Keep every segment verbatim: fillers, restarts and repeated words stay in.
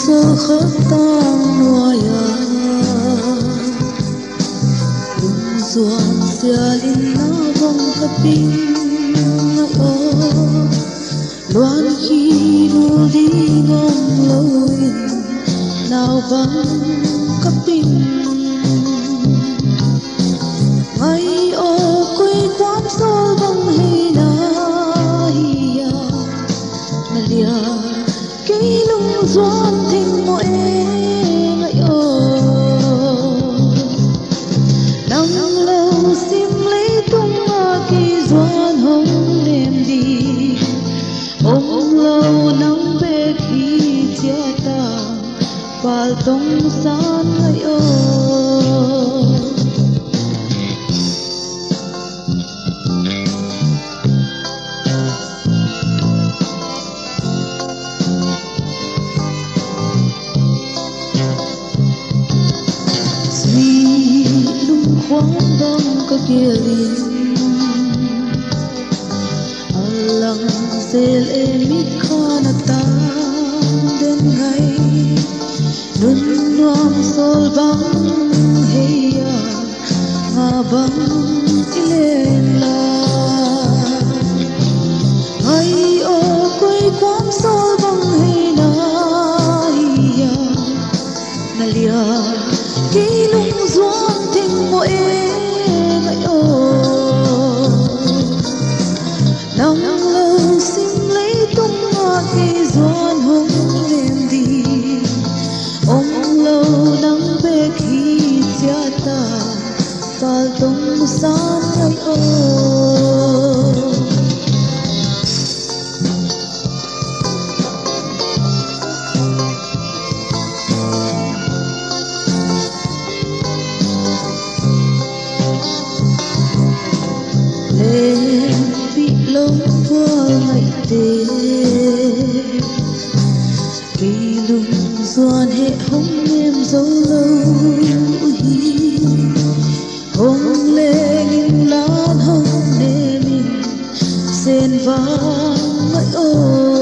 sơ khớp tang noya lung zuan sia lin na vong kapin ngai o loan khi du đi ngom loi nào vắng kapin ngai o quay quam sol vong hay na hiya na lia cây lung doan thình mỗi ngày ô nắng lâu sim lấy tung mà kỳ doan hồng đêm đi ôm lâu nắng về khi chia ta và tung san ngày ô khoáng bóng có kia linh alang zel emit khana ta đến ngày nun nuam sol bang heya nga bang ilen la ngày o quay quam sol bang hey na hiya na lia kỳ lung doan thình mỗi ngày ô nắng lâu sim lấy tung hoa kỳ doan hồng đêm đi ôm lâu nắng về khi chia ta và tung san ngày ô lên bị lông qua ngày tê kỳ lùng doan hệ hông em dấu lâu hi hông lê nghìn lan hông để mình sen vang ngày ô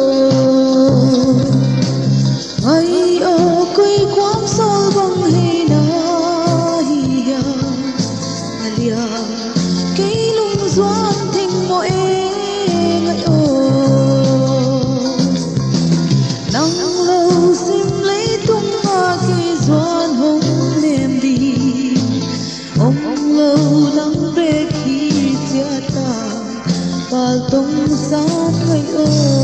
ngày ô quay quam sol bang hay na hiya na lia cây lung doan thình mỗi ngày ô nắng lâu sim lấy tung hoa kỳ doan hồng đêm đi ôm lâu nắng về khi chia ta và tung san ngày ô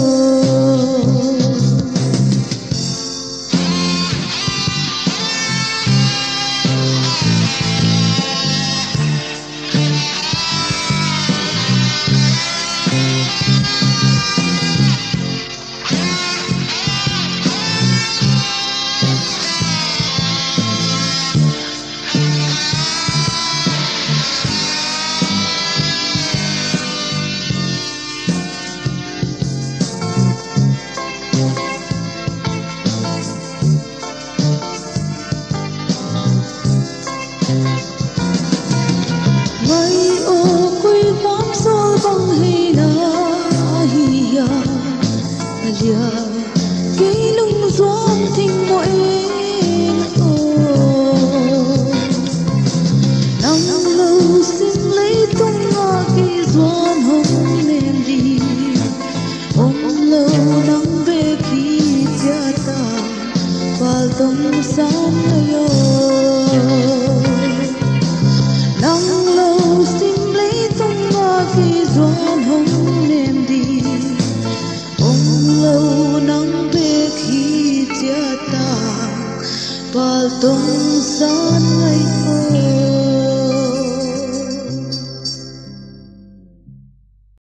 ngày ô quay quam sol bang hay na hiya na lia cây lung